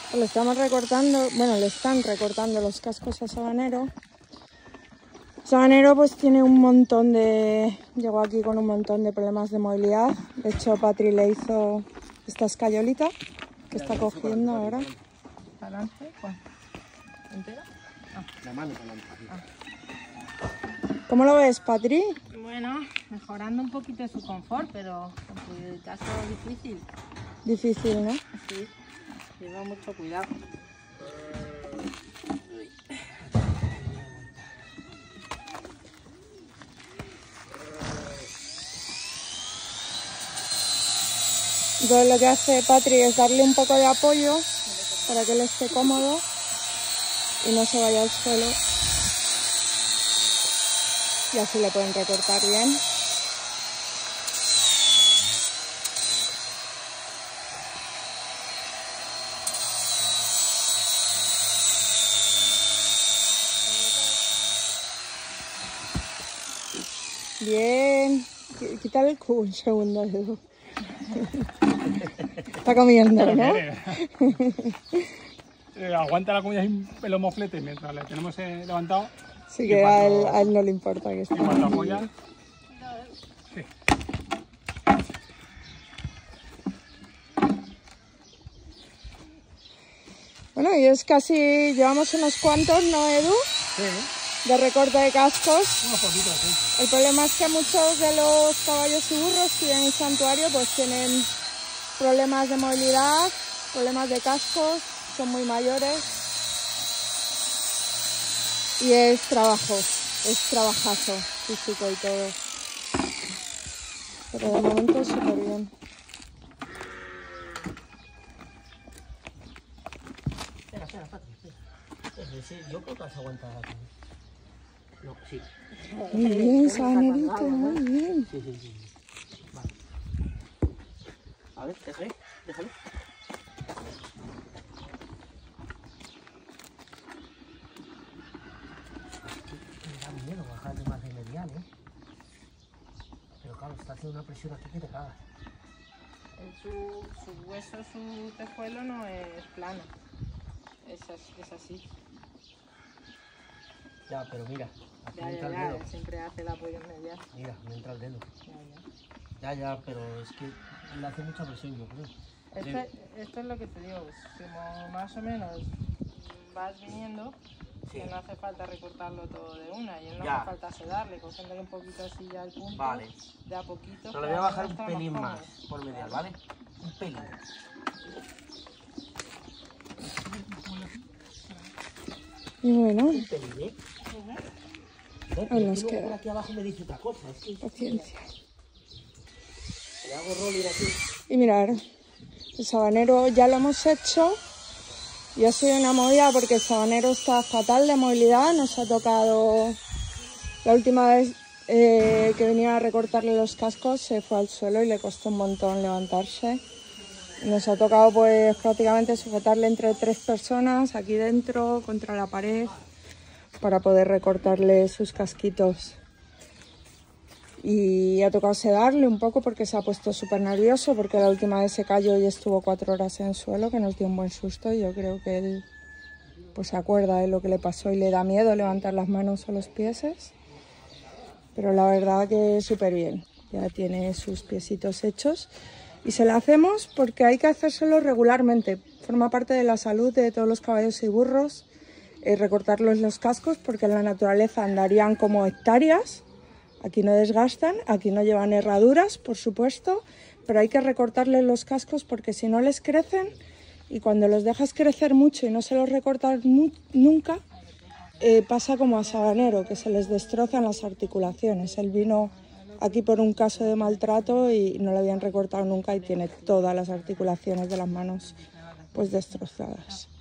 Le estamos recortando, bueno, le están recortando los cascos a Sabanero. Sabanero pues tiene un montón de... Llegó aquí con un montón de problemas de movilidad. De hecho, Patri le hizo esta escayolita que está cogiendo ahora. ¿Balance? ¿Cuál? ¿Entera? Ah. La mano para adelante. ¿Cómo lo ves, Patri? Bueno, mejorando un poquito su confort, pero en el caso difícil. Difícil, ¿no? Sí, lleva mucho cuidado. Entonces lo que hace Patri es darle un poco de apoyo para que él esté cómodo y no se vaya al suelo. Y así le pueden recortar bien. Bien. Quítale el cubo un segundo, Edu. Está comiendo, ¿no? Aguanta la comida sin pelo moflete mientras le tenemos levantado. Sí, que a él no le importa que esté. Y cuando apoya, sí. Bueno, y es casi, llevamos unos cuantos, ¿no, Edu? Sí, De recorte de cascos. unos poquitos, sí. El problema es que muchos de los caballos y burros que viven en el santuario pues tienen problemas de movilidad, problemas de cascos, son muy mayores y es trabajo, es trabajazo físico y todo. Pero de momento súper bien. Espera, Patri, espera. Sí, yo creo que vas a aguantar aquí. No, sí. Muy bien, Sabanerito, muy bien. Sí. Vale. A ver, déjale. Me da miedo bajar de más de medial, ¿eh? Pero claro, está haciendo una presión aquí que te cagas. Su hueso, su tejuelo no es plano. Es así. Ya, pero mira, aquí me entra el dedo. Siempre hace el apoyo medial. Mira, me entra el dedo. Ya, pero es que le hace mucha presión, yo creo. Esto es lo que te digo, como más o menos vas viniendo, Sí. que no hace falta recortarlo todo de una, y no Ya. hace falta sedarle, cogiéndole un poquito así ya al punto, Vale. de a poquito. Pero le voy a bajar un pelín más por medial, ¿vale? Un pelín. Y bueno, Un pelín, ¿eh? Ahí nos Luego queda. por aquí abajo me dice otra cosa. Es que paciencia. le hago roller aquí. Y mirar, el Sabanero ya lo hemos hecho y ha sido una movida porque el Sabanero está fatal de movilidad. Nos ha tocado la última vez que venía a recortarle los cascos, se fue al suelo y le costó un montón levantarse. Nos ha tocado pues prácticamente sujetarle entre 3 personas aquí dentro contra la pared para poder recortarle sus casquitos. Y ha tocado sedarle un poco porque se ha puesto súper nervioso, porque la última vez se cayó y estuvo 4 horas en el suelo, que nos dio un buen susto. Y yo creo que él pues se acuerda de lo que le pasó y le da miedo levantar las manos o los pies. Pero la verdad que súper bien, ya tiene sus piecitos hechos. Y se lo hacemos porque hay que hacérselo regularmente. Forma parte de la salud de todos los caballos y burros recortarlos los cascos, porque en la naturaleza andarían como hectáreas. Aquí no desgastan, aquí no llevan herraduras, por supuesto, pero hay que recortarles los cascos porque si no les crecen, y cuando los dejas crecer mucho y no se los recortas nunca, pasa como a Sabanero, que se les destrozan las articulaciones. Él vino aquí por un caso de maltrato y no lo habían recortado nunca y tiene todas las articulaciones de las manos pues destrozadas.